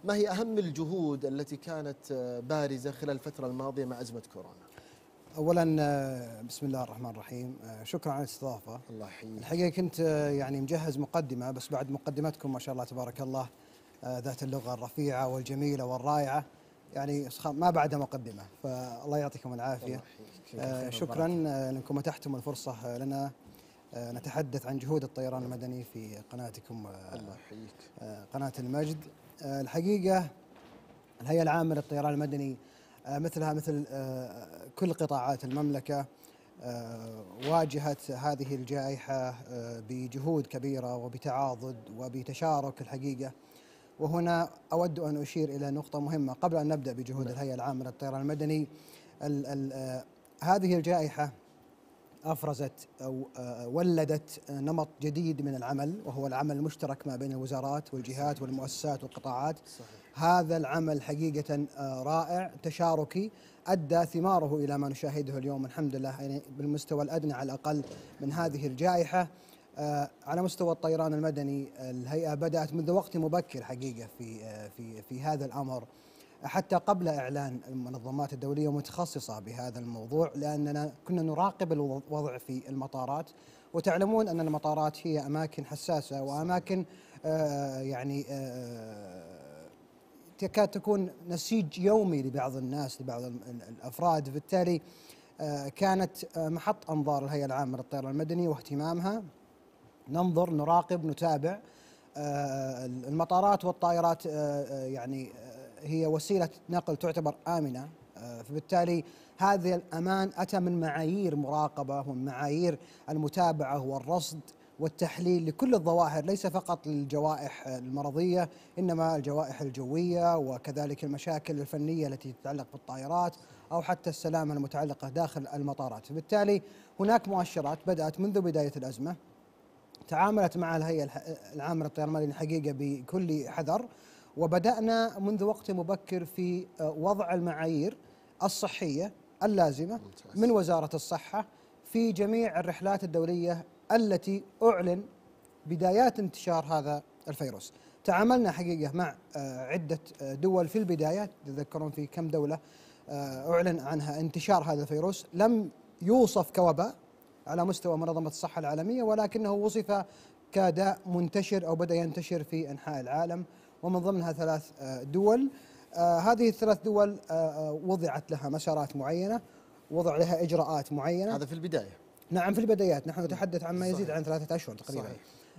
ما هي أهم الجهود التي كانت بارزة خلال الفترة الماضية مع أزمة كورونا؟ اولا بسم الله الرحمن الرحيم. شكرا على الاستضافه. الله يحييك. الحقيقه كنت يعني مجهز مقدمه، بس بعد مقدمتكم ما شاء الله تبارك الله ذات اللغه الرفيعه والجميله والرائعه، يعني ما بعدها مقدمه، فالله يعطيكم العافيه. شكرا انكم اتحتم الفرصه لنا نتحدث عن جهود الطيران المدني في قناتكم. الله يحييك. قناه المجد. الحقيقه الهيئه العامه للطيران المدني مثلها مثل كل قطاعات المملكة واجهت هذه الجائحة بجهود كبيرة وبتعاضد وبتشارك الحقيقة. وهنا أود أن أشير إلى نقطة مهمة قبل أن نبدأ بجهود الهيئة العامة للطيران المدني. هذه الجائحة أفرزت أو ولدت نمط جديد من العمل، وهو العمل المشترك ما بين الوزارات والجهات والمؤسسات والقطاعات. صحيح. هذا العمل حقيقة رائع تشاركي أدى ثماره إلى ما نشاهده اليوم الحمد لله، يعني بالمستوى الأدنى على الأقل من هذه الجائحة. على مستوى الطيران المدني الهيئة بدأت منذ وقت مبكر حقيقة في هذا الأمر، حتى قبل إعلان المنظمات الدولية متخصصة بهذا الموضوع، لأننا كنا نراقب الوضع في المطارات. وتعلمون أن المطارات هي أماكن حساسة وأماكن يعني تكاد تكون نسيج يومي لبعض الناس، لبعض الأفراد. بالتالي كانت محط أنظار الهيئة العامة للطيران المدني واهتمامها. ننظر، نراقب، نتابع المطارات والطائرات. يعني هي وسيلة نقل تعتبر آمنة، فبالتالي هذا الأمان أتى من معايير مراقبة ومن معايير المتابعة والرصد والتحليل لكل الظواهر، ليس فقط الجوائح المرضية، إنما الجوائح الجوية وكذلك المشاكل الفنية التي تتعلق بالطائرات أو حتى السلامة المتعلقة داخل المطارات. فبالتالي هناك مؤشرات بدأت منذ بداية الأزمة، تعاملت مع الهيئة العامة للطيران المدني حقيقة بكل حذر، وبدأنا منذ وقت مبكر في وضع المعايير الصحية اللازمة من وزارة الصحة في جميع الرحلات الدولية التي أعلن بدايات انتشار هذا الفيروس. تعاملنا حقيقة مع عدة دول في البداية، تذكرون في كم دولة أعلن عنها انتشار هذا الفيروس، لم يوصف كوباء على مستوى منظمة الصحة العالمية، ولكنه وصف كداء منتشر أو بدأ ينتشر في أنحاء العالم، ومن ضمنها 3 دول. هذه ال3 دول وضعت لها مسارات معينة، وضع لها إجراءات معينة. هذا في البداية؟ نعم في البدايات، نحن نتحدث عن ما يزيد عن 3 أشهر تقريبا.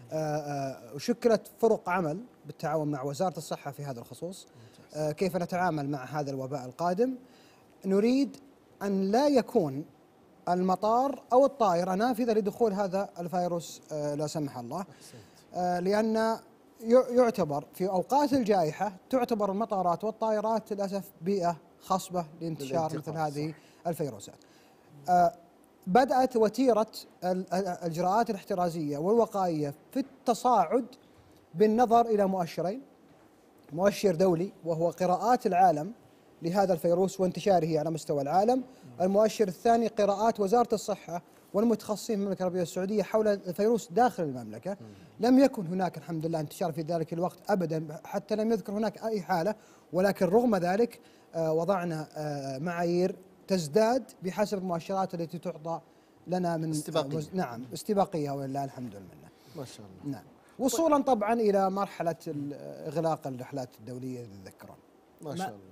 وشكلت فرق عمل بالتعاون مع وزارة الصحة في هذا الخصوص. كيف نتعامل مع هذا الوباء القادم. نريد أن لا يكون المطار أو الطائرة نافذة لدخول هذا الفيروس لا سمح الله، لأن يعتبر في أوقات الجائحة تعتبر المطارات والطائرات للأسف بيئة خصبة لانتشار مثل هذه الفيروسات. بدأت وتيرة الإجراءات الاحترازية والوقائية في التصاعد بالنظر إلى مؤشرين: مؤشر دولي وهو قراءات العالم لهذا الفيروس وانتشاره على مستوى العالم، المؤشر الثاني قراءات وزارة الصحة والمتخصصين في المملكة العربية السعودية حول الفيروس داخل المملكة. لم يكن هناك الحمد لله انتشار في ذلك الوقت أبدا، حتى لم يذكر هناك أي حالة، ولكن رغم ذلك وضعنا معايير تزداد بحسب المؤشرات التي تعطى لنا من استباقية. نعم استباقية، ولله الحمد والمنة. ما شاء الله. نعم، وصولا طبعا إلى مرحلة إغلاق الرحلات الدولية تذكرون. ما شاء الله.